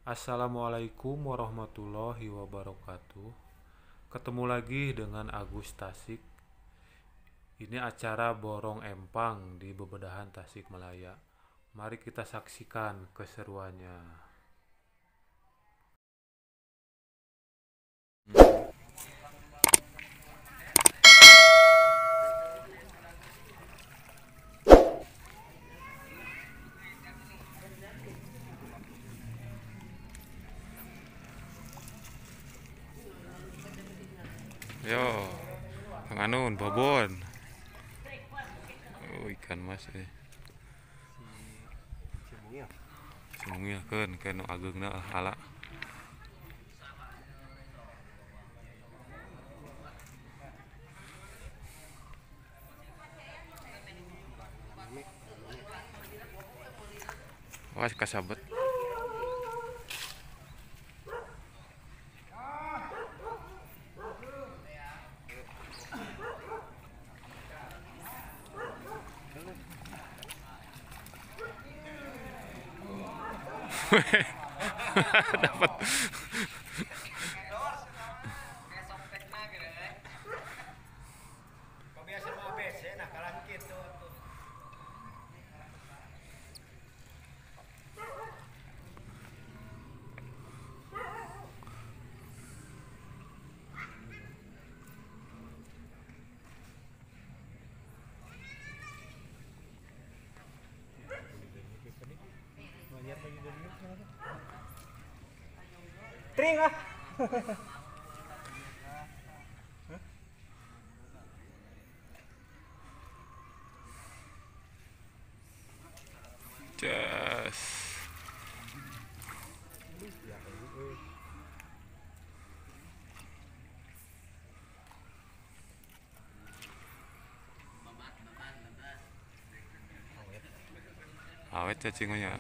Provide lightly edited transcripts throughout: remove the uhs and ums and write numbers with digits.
Assalamualaikum warahmatullahi wabarakatuh. Ketemu lagi dengan Agus Tasik. Ini acara Borong Empang di Bebedahan Tasikmalaya. Mari kita saksikan keseruannya. Yo, Kang Anun, Babon. Oh, ikan mas Simungil kan nu ageungna hala. Wah, kasabet. Dapat. Tring ah. Jas. Awet cacingnya.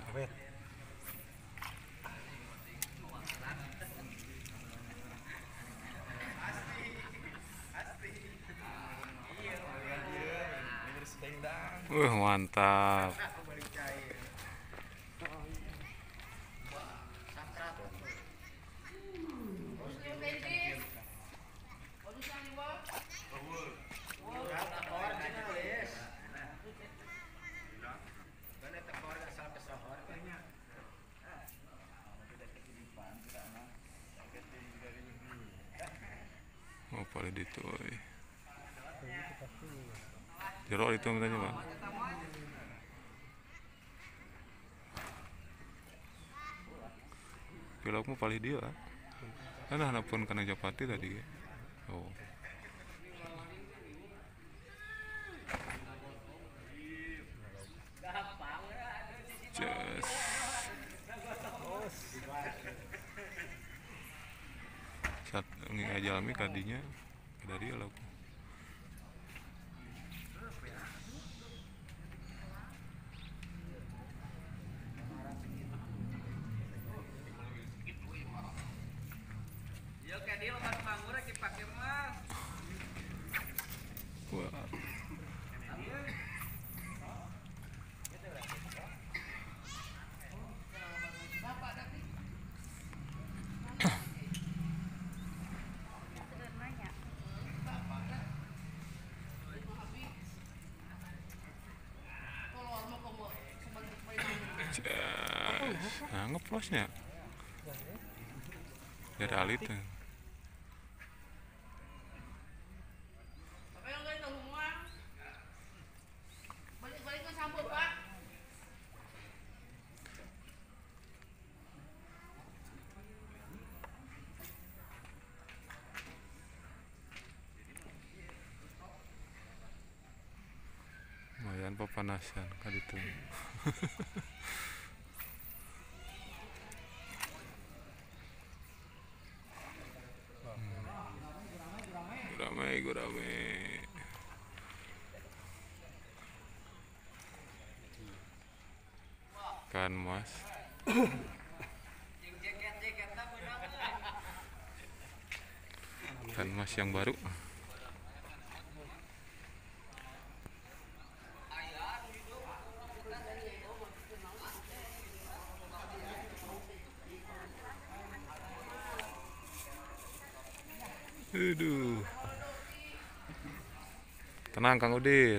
Mantap. Oh, paling itu. Jero itu katanya, Pak. Pilokmu paling dia. Kan hanapun kana Japati tadi. Oh. Jas. Saat ngajalmi kadinya dari lauk. Wah. Nah, ngeplosnya dari alit tuh. Lumayan pepanasan kan itu. Gurame. Kan mas. Kan mas yang baru. Aduh. Tenang Kang Udin.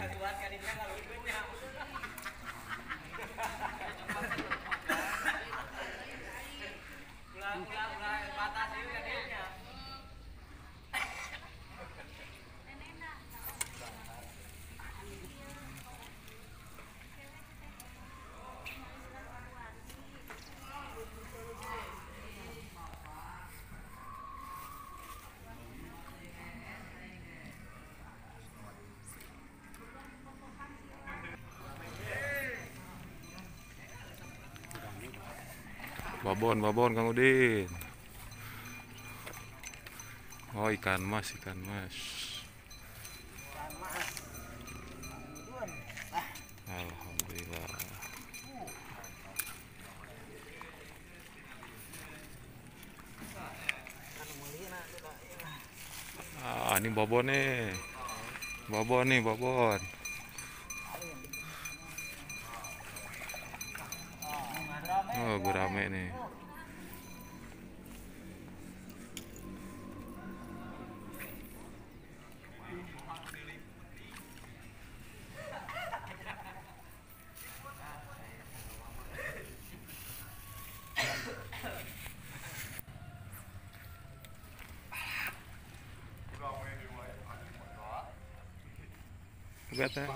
Babon, babon Kang Udin. Oh, ikan mas, ikan mas. Alhamdulillah. Ah, ini babon nih. Babon nih, babon. Oh, gurame nih. Kata.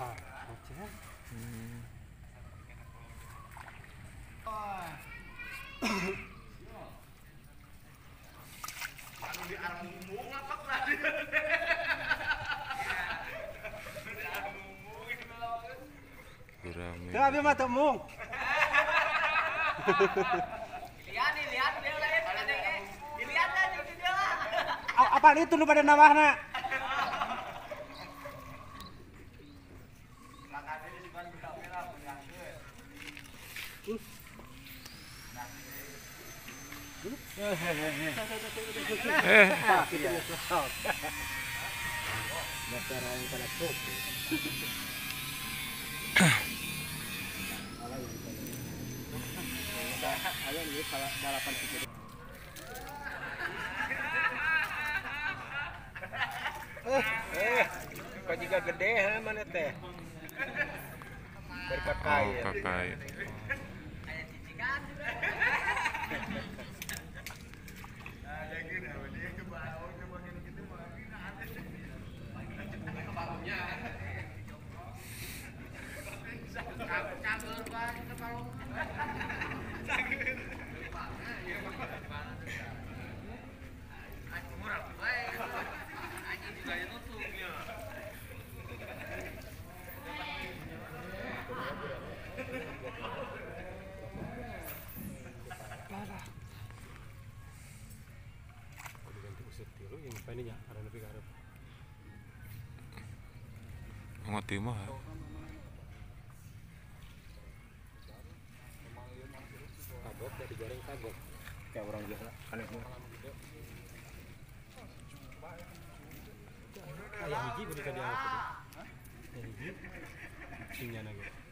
Gurame. Coba abi mah temung. Lihat dia lain adanya. Dilihat aja dia lah. Apaan itu nu pada nawahna? Kok juga gede ha mana teh? Berkakai. Oh, kakai. Ngerti mah. Kagok dari goreng kagok. Kayak orang biasa anehnya. Ayam hiji bener ka dia. Ayam hiji. Sinya nage.